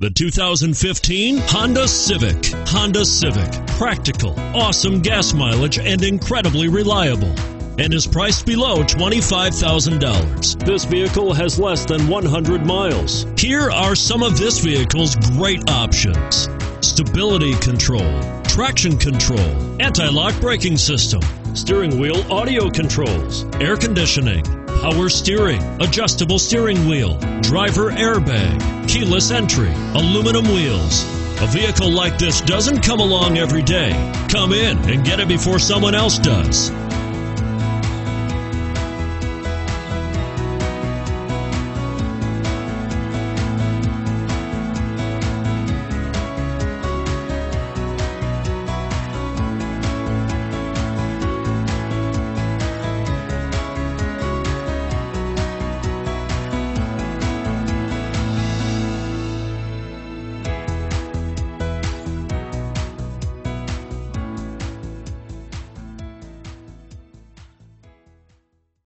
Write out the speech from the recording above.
The 2015 Honda Civic. Honda Civic. Practical, awesome gas mileage, and incredibly reliable. And is priced below $25,000. This vehicle has less than 100 miles. Here are some of this vehicle's great options: stability control, traction control, anti-lock braking system, steering wheel audio controls, air conditioning, power steering, adjustable steering wheel, driver airbag, keyless entry, aluminum wheels. A vehicle like this doesn't come along every day. Come in and get it before someone else does.